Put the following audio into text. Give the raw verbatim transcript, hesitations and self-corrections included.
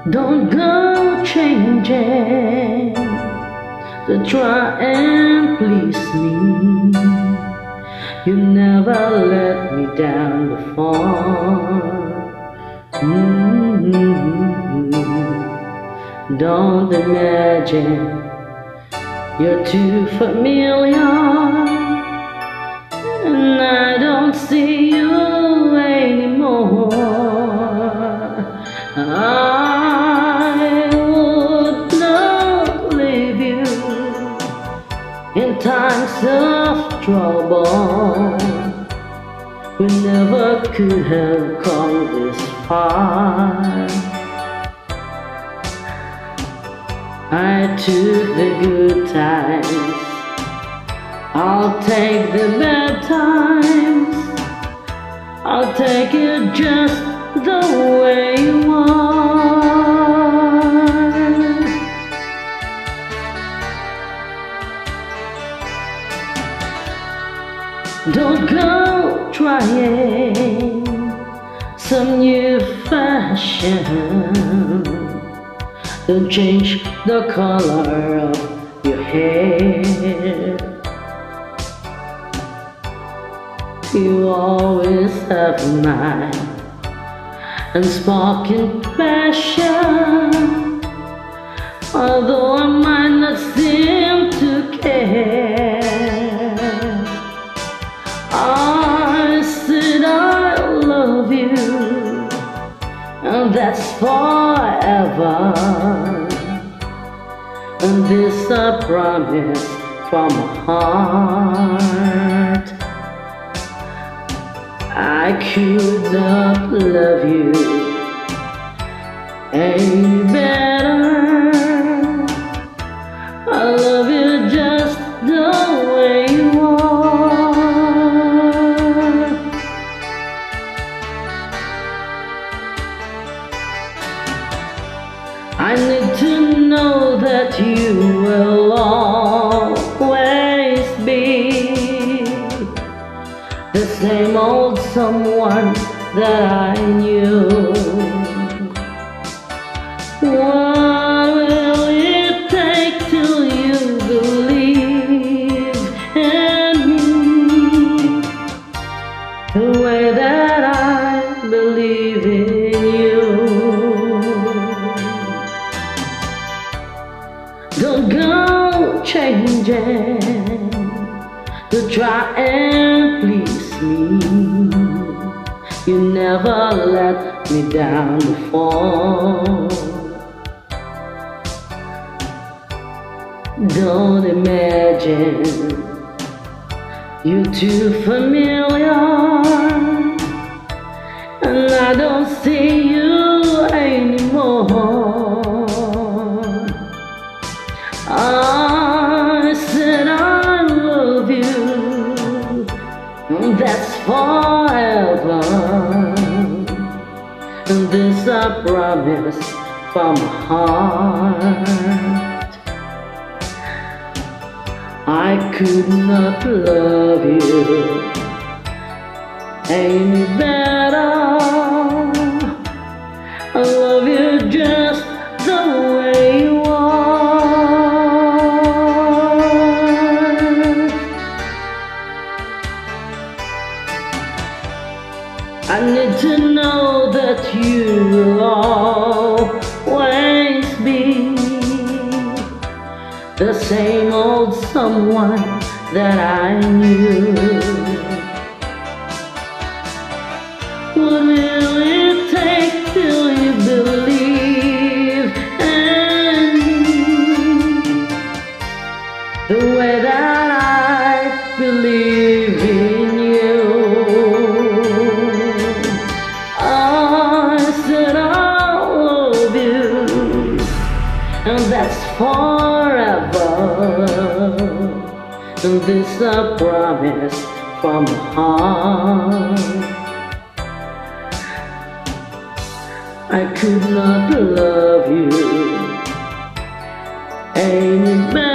Don't go changing to try and please me. You never let me down before. Mm-hmm. Don't imagine you're too familiar, and I don't see you anymore. I would not leave you in times of trouble. We never could have come this far. I took the good times, I'll take the bad times. I'll take it just the way you are. Don't go trying some new fashion. Don't change the color of your hair. You always have my unspoken passion, although I might not seem to care. I said I love you, and that's forever. And this I promise from my heart. I could not love you any better. I love you just the way you are. I need to know that you will always be the same old someone that I knew. What will it take till you believe in me the way that I believe in you? Don't go changing to try and please me. You never let me down before. Don't imagine you're too familiar, and I don't see you anymore. I said I love you, and that's forever. And this I promise from my heart. I could not love you any better. I love you just the way you are. I need to know that you will always be the same old someone that I knew. What will it take till you believe in me the way that I believe in you? I said I love you, and that's forever. And this I promise from my heart. I could not love you any better.